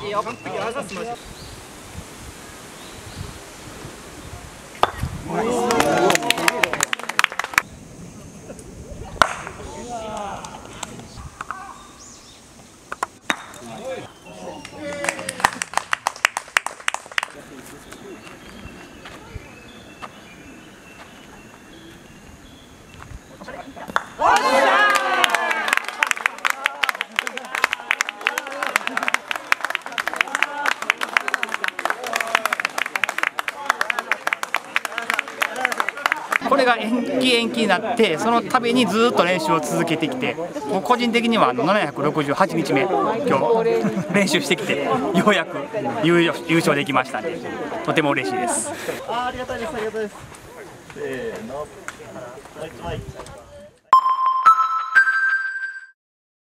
璧よ。完璧。あざすまじ。 これが延期になって、その度にずっと練習を続けてきて、個人的には768日目、今日練習してきて、ようやく優勝できましたので、とても嬉しいです。 ありがたいです、ありがたいです。せーの。はい。